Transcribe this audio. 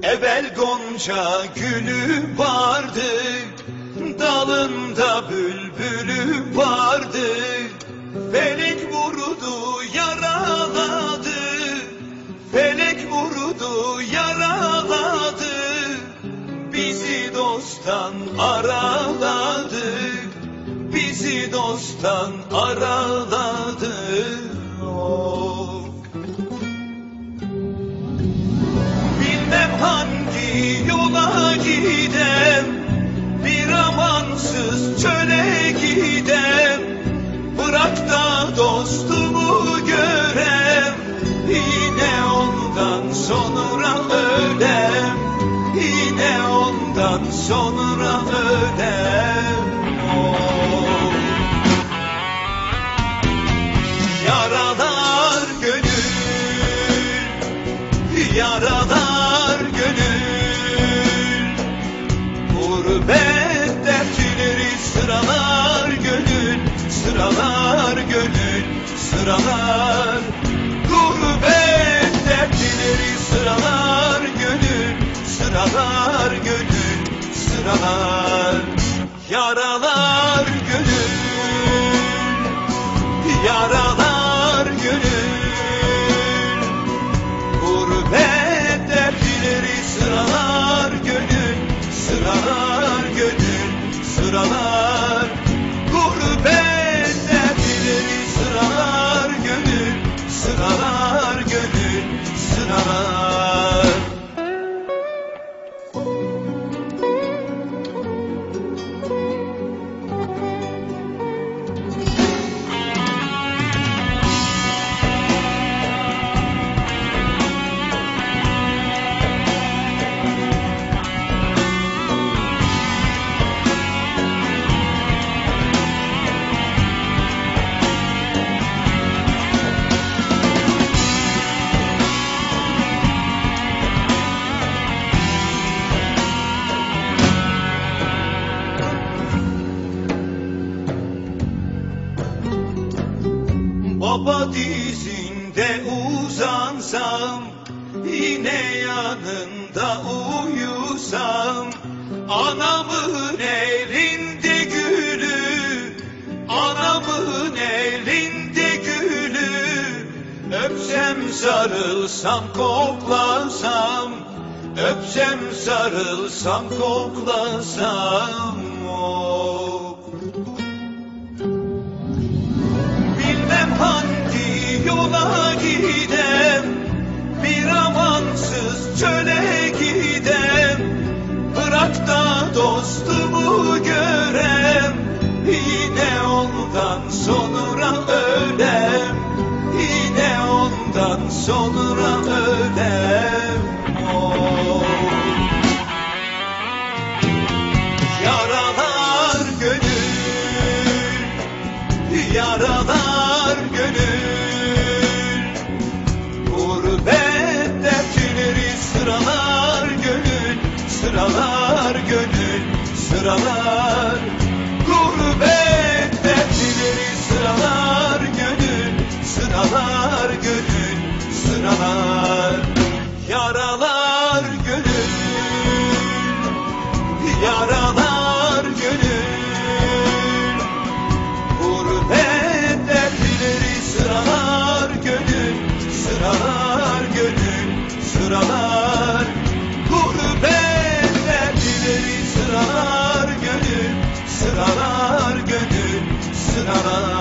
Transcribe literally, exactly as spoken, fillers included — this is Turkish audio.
Evvel gonca gülü vardı, dalında bülbülü vardı. Felek vurdu yaraladı, felek vurdu yaraladı. Bizi dosttan araladı, bizi dosttan araladı. Oh. Bilmem hangi yola gidem, bir amansız çöle gidem. Bırak da dostumu görem, yine ondan sonra ölem, yine ondan sonra ölem. Oh. Yaralar gönül, yaralar gönül, gurbet dertleri sıralar gönül, sıralar gönül, sıralar. Gurbet dertleri sıralar gönül, sıralar gönül, sıralar. Yaralar gönül, yaralar gönül, gurbet dertleri sıralar gönül, sıralar gönül, sıralar. Gurbet dertleri sıralar gönül, sıralar gönül, sıralar. Baba dizinde uzansam, yine yanında uyusam. Anamın elinde gülü, anamın elinde gülü. Öpsem sarılsam koklasam, öpsem sarılsam koklasam. Oh. Bilmem hangi yola gidem, bir amansız çöle gidem. Bırak da dostumu görem, yine ondan sonra ölem, yine ondan sonra ölem. Oh. Yaralar gönül, yaralar gönül, gurbet dertleri sıralar gönül, sıralar gönül, sıralar. Gurbet dertleri sıralar gönül, sıralar gönül, sıralar. Yaralar gönül, yaralar gönül, gurbet dertleri sıralar gönül, sıralar gönül, sıralar. Gurbet dertleri sıralar gönül, sıralar gönül, sıralar.